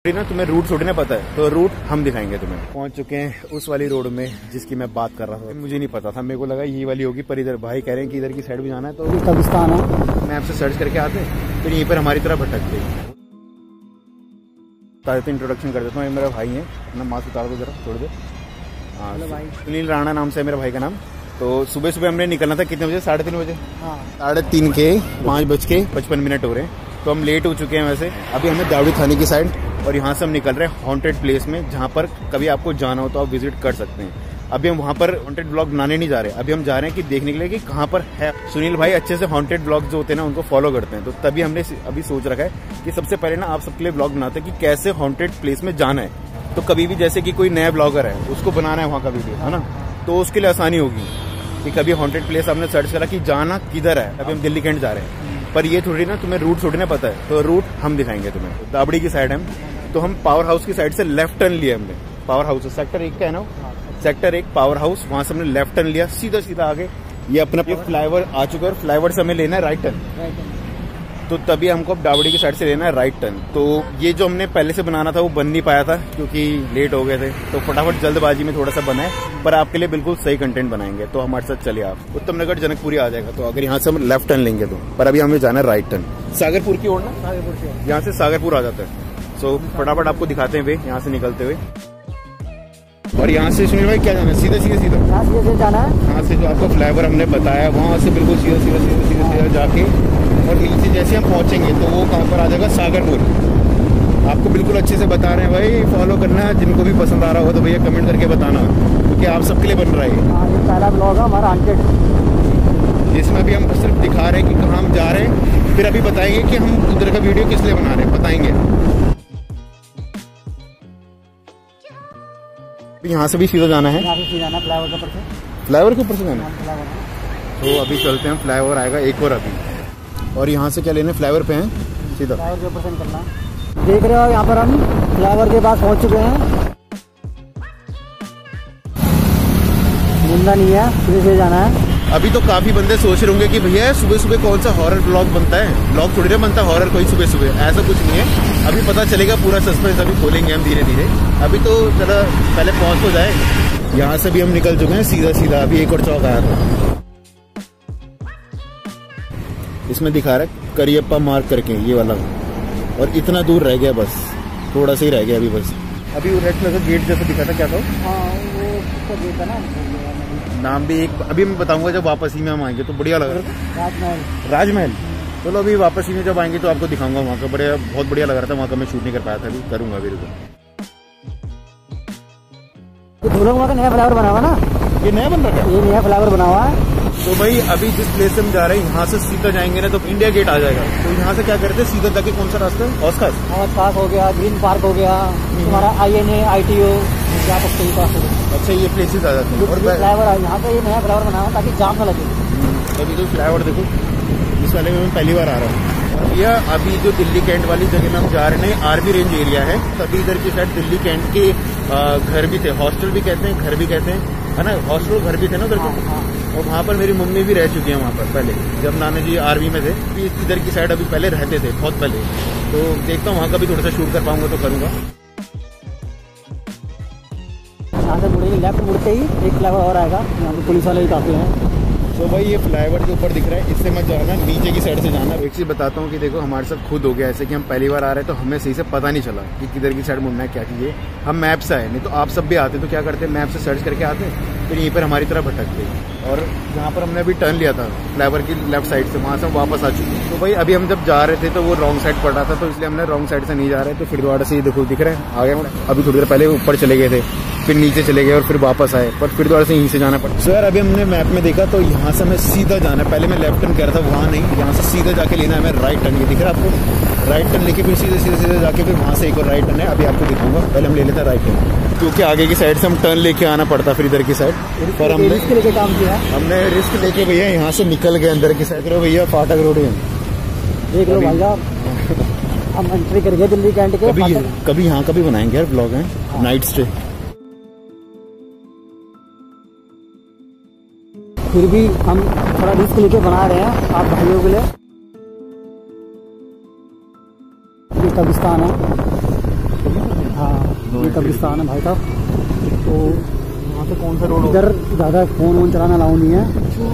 ना तुम्हें रूट थोड़ी ना पता है, तो रूट हम दिखाएंगे तुम्हें। पहुंच चुके हैं उस वाली रोड में जिसकी मैं बात कर रहा था। मुझे नहीं पता था, मेरे को लगा ये वाली होगी, पर इधर भाई कह रहे हैं कि इधर की साइड भी जाना है, तो कब्रिस्तान है। मैं आपसे सर्च करके आते हैं, फिर यहीं पर हमारी तरह भटकते। तो इंट्रोडक्शन कर देता हूँ, ये मेरा भाई है, अपना मास्क उतार दो जरा, छोड़ दो। हाँ भाई, सुनील राणा नाम से है मेरा भाई का नाम। तो सुबह सुबह हमने निकलना था, कितने बजे? 3:30 बजे। हाँ 3:30 के 5:55 हो रहे हैं, तो हम लेट हो चुके हैं। वैसे अभी हमें दावड़ी थाने की साइड, और यहाँ से हम निकल रहे हैं हॉन्टेड प्लेस में, जहाँ पर कभी आपको जाना हो तो आप विजिट कर सकते हैं। अभी हम वहाँ पर हॉन्टेड ब्लॉग बनाने नहीं जा रहे, अभी हम जा रहे हैं कि देखने के लिए कि कहाँ पर है। सुनील भाई अच्छे से हॉन्टेड ब्लॉग जो होते हैं ना उनको फॉलो करते हैं, तो तभी हमने अभी सोच रखा है कि सबसे पहले ना आप सबके लिए ब्लॉग बनाते हैं कि कैसे हॉन्टेड प्लेस में जाना है। तो कभी भी जैसे कि कोई नया ब्लॉगर है, उसको बनाना है वहाँ का वीडियो, है ना, तो उसके लिए आसानी होगी कि कभी हॉन्टेड प्लेस आपने सर्च करा कि जाना किधर है। अभी हम दिल्ली कैंट जा रहे हैं, पर ये थोड़ी ना तुम्हें रूट थोड़ी ना पता है, तो रूट हम दिखाएंगे तुम्हें। दावड़ी की साइड है, तो हम पावर हाउस की साइड से लेफ्ट टर्न लिया हमने। पावर हाउस सेक्टर 1 का है ना, सेक्टर 1 पावर हाउस, वहां से हमने लेफ्ट टर्न लिया, सीधा सीधा आगे ये अपना फ्लाईओवर आ चुका है, और फ्लाईओवर से हमें लेना है राइट टर्न। तो तभी हमको अब दावड़ी की साइड से लेना है राइट टर्न। तो ये जो हमने पहले से बनाना था वो बन नहीं पाया था क्योंकि लेट हो गए थे, तो फटाफट जल्दबाजी में थोड़ा सा बना है, पर आपके लिए बिल्कुल सही कंटेंट बनाएंगे। तो हमारे साथ चलिए आप। उत्तम नगर जनकपुरी आ जाएगा, तो अगर यहाँ से हम लेफ्ट टर्न लेंगे तो, पर अभी हमें जाना है राइट टर्न सागरपुर की ओर ना, सागरपुर की, यहाँ से सागरपुर आ जाता है। सो फटाफट आपको दिखाते हैं वे यहाँ से निकलते हुए। और यहाँ से सुनील भाई क्या जाना है? सीधा सीधा जाना है। यहाँ से जो आपको फ्लाईओवर हमने बताया वहाँ से बिल्कुल सीधा सीधा सीधा सीधा सीधा जाके, और नीचे जैसे हम पहुँचेंगे तो वो कहाँ पर आ जाएगा? सागरपुर। आपको बिल्कुल अच्छे से बता रहे हैं भाई, फॉलो करना है। जिनको भी पसंद आ रहा होगा तो भैया कमेंट करके बताना, क्योंकि आप सबके लिए बन रहा है ये पहला ब्लॉग है हमारा हॉन्टेड, जिसमें भी हम सिर्फ दिखा रहे हैं कि कहाँ हम जा रहे हैं, फिर अभी बताएंगे कि हम उधर का वीडियो किस लिए बना रहे हैं, बताएंगे। यहाँ से भी सीधा जाना है, फ्लाईओवर के ऊपर से, फ्लाईओवर के ऊपर से जाना है। तो अभी चलते हैं, फ्लाईओवर आएगा एक और अभी, और यहाँ से क्या लेने? फ्लाईओवर पे हैं, सीधा फ्लाईओवर के ऊपर से निकलना। देख रहे हो यहाँ पर हम फ्लाईओवर के पास पहुँच चुके हैं। मुंडा नहीं है, सीधे से जाना है। अभी तो काफी बंदे सोच रहे होंगे कि भैया सुबह सुबह कौन सा हॉरर ब्लॉग बनता है, ब्लॉग थोड़ी ना बनता हॉरर कोई सुबह सुबह, ऐसा कुछ नहीं है। अभी पता चलेगा, पूरा सस्पेंस अभी खोलेंगे हम धीरे धीरे। अभी तो जरा पहले पहुंच तो जाए। यहाँ से भी हम निकल चुके हैं सीधा सीधा, अभी एक और चौक आया था, इसमें दिखा रहा है करियप्पा मार्क करके ये वाला, और इतना दूर रह गया, बस थोड़ा सा ही रह गया अभी बस। अभी वो रेड कलर का गेट जैसा दिखा था, क्या था? हाँ वो गेट था ना, नाम भी एक अभी मैं बताऊंगा जब वापस ही में हम आएंगे, तो बढ़िया लग रहा था। राजमहल। राजमहल, चलो अभी वापस ही में जब आएंगे तो आपको दिखाऊंगा वहाँ का। बढ़िया, बहुत बढ़िया लग रहा था वहाँ का। मैं शूट नहीं कर पाया था, अभी करूंगा अभी। वहाँ का नया फ्लाईओवर बना हुआ ना, ये नया बन रहा है, ये नया फ्लाईओवर बना हुआ है। तो भाई अभी जिस प्लेस से हम जा रहे हैं यहाँ से सीधा जाएंगे ना तो इंडिया गेट आ जाएगा। तो यहाँ से क्या करते हैं, सीधा जाके कौन सा रास्ता है? ऑस्कास हो गया, ग्रीन पार्क हो गया, तुम्हारा INA ITO, अच्छा ये प्लेसेस आ जाते हैं। और फ्लाईओवर यहाँ पे ये नया फ्लाईओवर बना हुआ ताकि जाम न लगे। अभी तो फ्लाईओवर देखो, इस वाले में मैं पहली बार आ रहा हूँ। भैया अभी जो दिल्ली कैंट वाली जगह में हम जा रहे हैं, आर्मी रेंज एरिया है, तभी इधर की साइड दिल्ली कैंट के घर भी थे, हॉस्टल भी कहते हैं, घर भी कहते हैं, है ना, हॉस्टल घर भी थे ना उधर के। और वहाँ पर मेरी मम्मी भी रह चुकी है वहाँ पर पहले, जब नाना जी आर्मी में थे। इधर की साइड अभी पहले रहते थे, बहुत पहले। तो देखता हूँ वहाँ का भी थोड़ा सा शूट कर पाऊंगा तो करूँगा। यहाँ से मुड़ेंगे, लेफ्ट मुड़ते ही एक फ्लाईओवर और आएगा, यहाँ पे पुलिस वाले भी काफी हैं। तो भाई ये फ्लाईओवर के ऊपर दिख रहा है, इससे मत जाना, नीचे की साइड से जाना। एक चीज बताता हूँ कि देखो हमारे साथ खुद हो गया ऐसे कि हम पहली बार आ रहे हैं, तो हमें सही से पता नहीं चला कि किधर की साइड मुड़ना है, क्या चीज़ है। हम मैप से आए, नहीं तो आप सब भी आते तो क्या करते, मैप से सर्च करके आते, फिर यहीं पर हमारी तरह भटकते। और जहाँ पर हमने अभी टर्न लिया था फ्लाईओवर की लेफ्ट साइड से, वहाँ से हम वापस आ चुके हैं। तो भाई अभी हम जब जा रहे थे तो वो रॉन्ग साइड पड़ रहा था, तो इसलिए हमने रॉन्ग साइड से नहीं जा रहे, तो फिर दोबारा से ये देखो दिख रहे हैं आ गए। अभी थोड़ी देर पहले ऊपर चले गए थे, फिर नीचे चले गए और फिर वापस आए, पर फिर दोबारा से यहीं से जाना पड़ा। सो यार अभी हमने मैप में देखा तो यहाँ से हमें सीधा जाना है। पहले मैं लेफ्ट टर्न कह रहा था, वहाँ नहीं, यहाँ से सीधा जाके लेना है हमें राइट टर्न। ये दिख रहा है आपको? राइट टर्न लेके फिर सीधे सीधे सीधे जाके फिर वहाँ से एक और राइट टर्न है, अभी आपको दिखाऊंगा। पहले हम ले लेते हैं राइट टर्न, क्योंकि आगे की साइड से हम टर्न लेके आना पड़ता फिर इधर की साइड, पर हमने रिस्क लेके काम किया। हमने रिस्क लेके भैया यहाँ से निकल गए अंदर की साइड। करो भैया फाटक रोड है, देख लो भाई आप, हम एंट्री कर गए दिल्ली कैंट के। कभी यहाँ का भी बनाएंगे यार ब्लॉग है, नाइट स्टे। फिर भी हम थोड़ा रिस्क लेके बना रहे हैं आप भाइयों के लिए। ये कब्रिस्तान है, कब्रिस्तान है भाई साहब। तो वहाँ से कौन सा रोड इधर ज़्यादा फ़ोन वोन चलाना अलाउ नहीं है।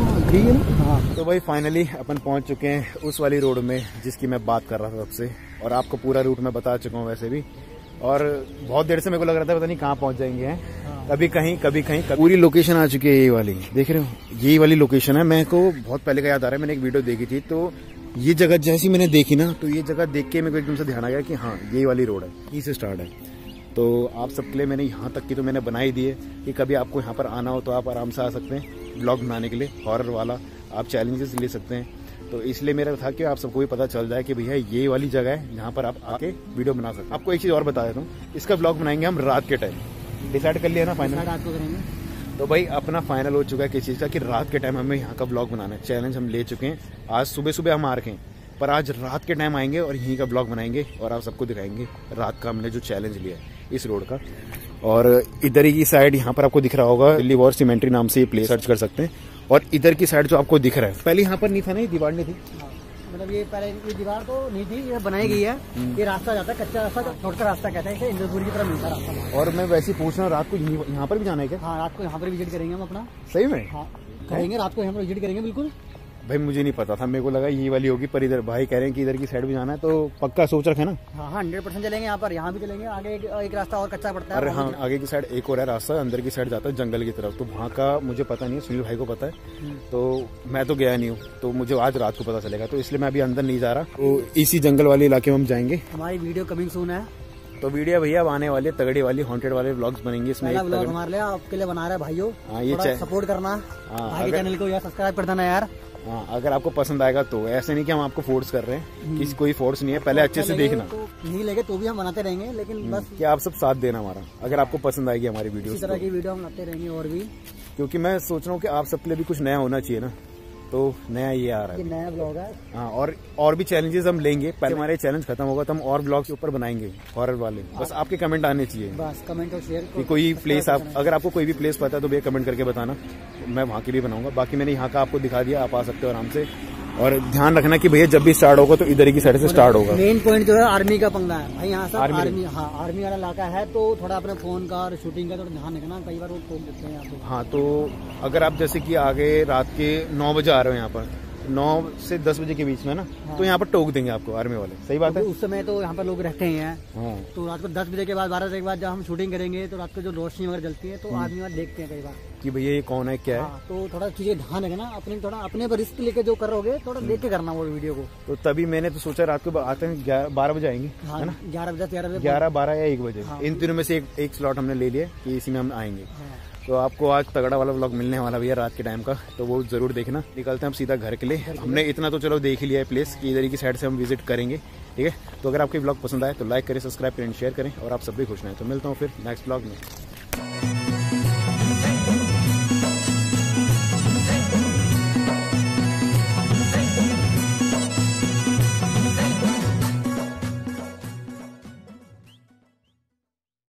हाँ तो भाई फाइनली अपन पहुंच चुके हैं उस वाली रोड में जिसकी मैं बात कर रहा था सबसे, और आपको पूरा रूट मैं बता चुका हूँ वैसे भी। और बहुत देर से मेरे को लग रहा था पता नहीं कहाँ पहुंच जाएंगे हैं, कभी कहीं कभी कहीं। पूरी लोकेशन आ चुकी है, ये वाली देख रहे हो, यही वाली लोकेशन है। मेरे को बहुत पहले का याद आ रहा है, मैंने एक वीडियो देखी थी, तो ये जगह जैसी मैंने देखी ना, तो ये जगह देख के मेरे को एकदम से ध्यान आ गया कि हाँ यही वाली रोड है, यहीं से स्टार्ट है। तो आप सबके लिए मैंने यहाँ तक की तो मैंने बना ही दी है कि कभी आपको यहाँ पर आना हो तो आप आराम से आ सकते हैं ब्लॉग बनाने के लिए। हॉरर वाला आप चैलेंजेस ले सकते हैं, तो इसलिए मेरा था कि आप सबको भी पता चल जाए कि भैया ये वाली जगह है जहाँ पर आप आके वीडियो बना सकते हैं। आपको एक चीज़ और बता देता हूँ, इसका ब्लॉग बनाएंगे हम रात के टाइम। डिसाइड कर लिया ना फाइनल, रात को करेंगे। तो भाई अपना फाइनल हो चुका है किस चीज़ का कि रात के टाइम हमें यहाँ का ब्लॉग बनाना है। चैलेंज हम ले चुके हैं, आज सुबह सुबह हम आ रखे हैं, पर आज रात के टाइम आएंगे और यहीं का ब्लॉग बनाएंगे और आप सबको दिखाएंगे रात का हमने जो चैलेंज लिया है इस रोड का। और इधर की साइड यहाँ पर आपको दिख रहा होगा दिल्ली वॉर सीमेंट्री नाम से ये प्लेस सर्च कर सकते हैं। और इधर की साइड जो आपको दिख रहा है, पहले यहाँ पर नहीं था ना, ये दीवार नहीं थी, मतलब ये पहले ये दीवार तो नहीं थी, ये बनाई गई है। ये रास्ता जाता है कच्चा रास्ता, छोटा रास्ता कहते हैं इसे, इंद्रपुरी की तरफ मिलता रास्ता। और मैं वैसे ही पूछ रहा हूँ रात को यहाँ पर भी जाना है क्या? हाँ रात को यहाँ पर विजिट करेंगे हम अपना। सही में? हाँ करेंगे, रात को यहाँ पर विजिट करेंगे बिल्कुल। भाई मुझे नहीं पता था, मेरे को लगा ये वाली होगी, पर इधर भाई कह रहे हैं कि इधर की साइड भी जाना है, तो पक्का सोच रखे ना? हाँ 100% चलेंगे यहाँ पर, यहाँ भी चलेंगे। आगे एक रास्ता और कच्चा पड़ता है। अरे हाँ, आगे की साइड एक और है रास्ता, अंदर की साइड जाता है जंगल की तरफ, तो वहाँ का मुझे पता नहीं है, सुनील भाई को पता है, तो मैं तो गया नहीं हूँ, तो मुझे आज रात को पता चलेगा, तो इसलिए मैं अभी अंदर नहीं जा रहा। तो इसी जंगल वाले इलाके में हम जाएंगे। हमारी वीडियो कमिंग सून है, तो वीडियो भैया अब आने वाली तगड़ी वाली हॉन्टेड वाले व्लॉग्स बनेंगे इसमें। व्लॉग हमारे लिए आपके लिए बना रहे भाइयों, ये सपोर्ट करना भाई के चैनल को, यार सब्सक्राइब कर देना यार। हाँ अगर आपको पसंद आएगा तो, ऐसे नहीं कि हम आपको फोर्स कर रहे हैं, किसी कोई फोर्स नहीं है, पहले अच्छे से देखना। तो नहीं लगे तो भी हम बनाते रहेंगे, लेकिन बस कि आप सब साथ देना हमारा, अगर आपको पसंद आएगी हमारी वीडियो, इसी तरह की वीडियो हम लाते रहेंगे। और भी क्योंकि मैं सोच रहा हूँ कि आप सबके लिए भी कुछ नया होना चाहिए ना, तो नया ये आ रहा है, नया ब्लॉग है। हाँ और भी चैलेंजेस हम लेंगे, पहले हमारे चैलेंज खत्म होगा तो हम और ब्लॉग के ऊपर बनाएंगे हॉरर वाले। बस आपके कमेंट आने चाहिए, बस कमेंट और शेयर कि कोई प्लेस आप, अगर आपको कोई भी प्लेस पता है तो भैया कमेंट करके बताना, मैं वहाँ की भी बनाऊंगा। बाकी मैंने यहाँ का आपको दिखा दिया, आप आ सकते हो आराम से। और ध्यान रखना कि भैया जब भी स्टार्ट होगा तो इधर की साइड से स्टार्ट होगा। मेन पॉइंट जो है आर्मी का पंगा है भाई, यहाँ से आर्मी, हाँ आर्मी वाला इलाका है, तो थोड़ा अपने फोन का और शूटिंग का थोड़ा ध्यान रखना, कई बार वो तोड़ देते हैं यहाँ पे। हाँ तो अगर आप जैसे कि आगे रात के 9 बजे आ रहे हो यहाँ पर, 9 से 10 बजे के बीच में ना, तो यहाँ पर टोक देंगे आपको आर्मी वाले। सही बात है, उस समय तो यहाँ पर लोग रहते ही हैं। हाँ। तो रात को 10 बजे के बाद 12 बजे के बाद जब हम शूटिंग करेंगे तो रात को जो रोशनी वगैरह जलती है तो आर्मी वाले देखते हैं कई बार कि भैया ये कौन है क्या है। हाँ, तो थोड़ा चीजें ध्यान रखना, अपने पर रिस्क लेके जो करोगे थोड़ा देख के करना वो वीडियो को। तो तभी मैंने तो सोचा रात को आते हैं 12 बजे आएंगे, है ना, 11 बजे 11, 12 या 1 बजे, इन तीनों में से एक स्लॉट हमने ले लिया कि इसी में हम आएंगे। तो आपको आज तगड़ा वाला व्लॉग मिलने वाला भैया रात के टाइम का, तो वो जरूर देखना। निकलते हैं हम सीधा घर के लिए, हमने इतना तो चलो देख ही लिया है प्लेस कि इधर की साइड से हम विजिट करेंगे, ठीक है। तो अगर आपको व्लॉग पसंद आए तो लाइक करें, सब्सक्राइब करें, शेयर करें, और आप सब भी खुश रहें। तो मिलता हूँ फिर नेक्स्ट व्लॉग में।